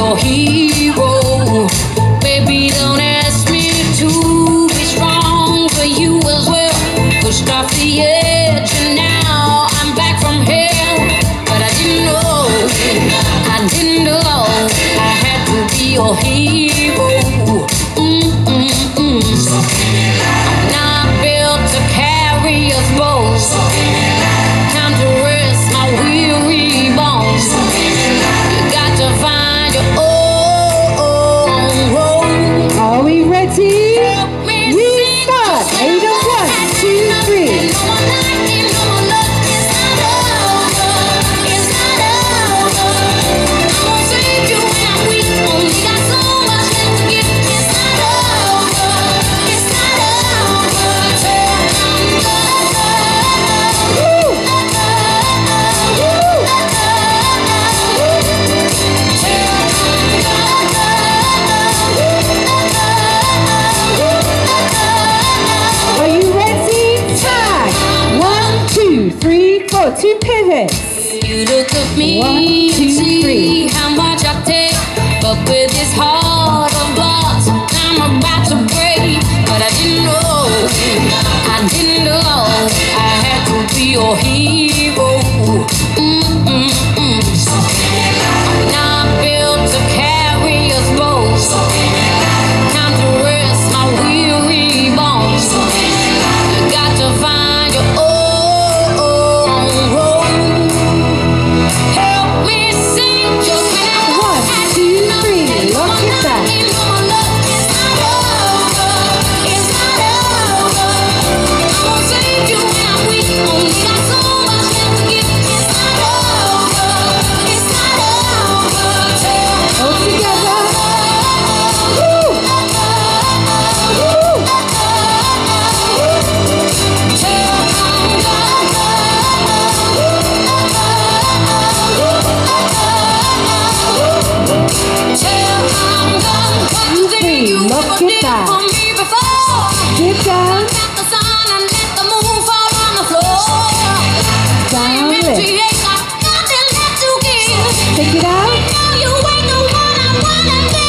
your hero. Baby, don't ask me to be strong for you as well. Pushed off the edge and now I'm back from hell. But I didn't know I had to be your hero. I'm not built to carry us both. Time to rest my weary bones. You got to find your own road. Are we ready? We start. 8 of 1, 2, 3. Two pivots. You look at me, 1, 2, 3. how much I take, but with this heart of glass, I'm about to break. But I didn't know I had to be your hero. I'm not built to carry us both. Time to rest my weary bones. You got to find your own road. Help me sing just when I 1, 2, 3. Lock it back. It's not over. It's not over. I won't save you when I'm weak. Only got so much left to give. It's not over. It's not over. All together. Woo! Woo! Lock it back. Get down. Down lift. Take it out.